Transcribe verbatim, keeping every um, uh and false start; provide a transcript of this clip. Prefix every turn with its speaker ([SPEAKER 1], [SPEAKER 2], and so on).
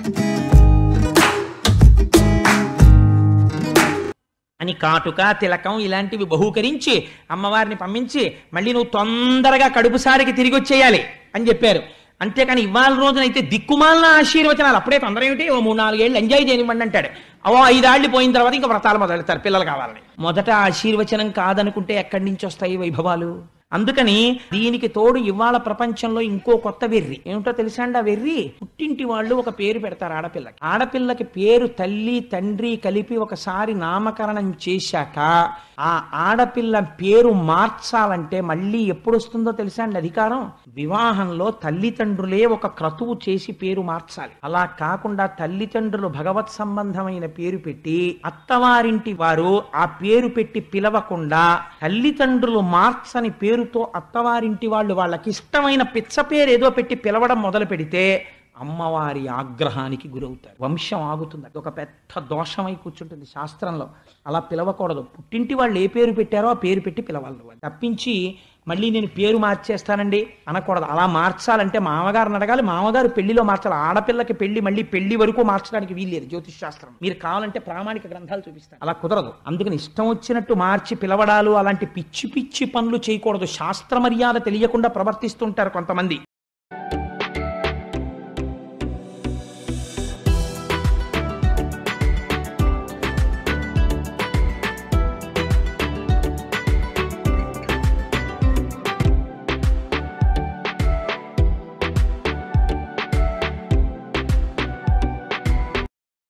[SPEAKER 1] అని కాటుక తిలకం ఇలాంటివి బహూకరించి అమ్మవారిని పంపించి మళ్ళీ నువ్వు తొందరగా కడుపుసారికి తిరిగి వచ్చేయాలి అని చెప్పారు. అంతేకాని ఇవాళ రోజునైతే దిక్కుమాలిన ఆశీర్వచనాలు, అప్పుడే తొందర ఏమిటి, ఓ మూడు నాలుగేళ్ళు ఎంజాయ్ చేయనివ్వండి అంటాడు. అవో ఐదాళ్ళు పోయిన తర్వాత ఇంకా వ్రతాలు మొదలెడతారు పిల్లలు కావాలని. మొదట ఆశీర్వచనం కాదనుకుంటే ఎక్కడి నుంచి వస్తాయి వైభవాలు? అందుకని దీనికి తోడు ఇవాళ ప్రపంచంలో ఇంకో కొత్త వెర్రి ఏమిటో తెలుసా అండి? ఆ వెర్రి పుట్టింటి వాళ్ళు ఒక పేరు పెడతారు ఆడపిల్లకి. ఆడపిల్లకి పేరు తల్లి తండ్రి కలిపి ఒకసారి నామకరణం చేశాక ఆ ఆడపిల్ల పేరు మార్చాలంటే మళ్ళీ ఎప్పుడు వస్తుందో తెలుసా అండి అధికారం? వివాహంలో తల్లిదండ్రులే ఒక క్రతువు చేసి పేరు మార్చాలి. అలా కాకుండా తల్లిదండ్రులు భగవత్ సంబంధమైన పేరు పెట్టి అత్తవారింటి వారు ఆ పేరు పెట్టి పిలవకుండా తల్లిదండ్రులు మార్చని పేరుతో అత్తవారింటి వాళ్ళు వాళ్ళకి ఇష్టమైన పిచ్చ పేరు ఏదో పెట్టి పిలవడం మొదలు పెడితే అమ్మవారి ఆగ్రహానికి గురవుతారు. వంశం ఆగుతుంది. అది ఒక పెద్ద దోషమై కూర్చుంటుంది శాస్త్రంలో. అలా పిలవకూడదు. పుట్టింటి వాళ్ళు ఏ పేరు పెట్టారో ఆ పేరు పెట్టి పిలవాలి తప్పించి మళ్ళీ నేను పేరు మార్చేస్తానండి అనకూడదు. అలా మార్చాలంటే మామగారిని అడగాలి. మామగారు పెళ్లిలో మార్చాలి. ఆడపిల్లకి పెళ్లి మళ్ళీ పెళ్లి వరకు మార్చడానికి వీల్లేదు జ్యోతిష్ శాస్త్రం. మీరు కావాలంటే ప్రామాణిక గ్రంథాలు చూపిస్తారు. అలా కుదరదు. అందుకని ఇష్టం వచ్చినట్టు మార్చి పిలవడాలు అలాంటి పిచ్చి పిచ్చి పనులు చేయకూడదు. శాస్త్ర మర్యాద తెలియకుండా ప్రవర్తిస్తుంటారు కొంతమంది.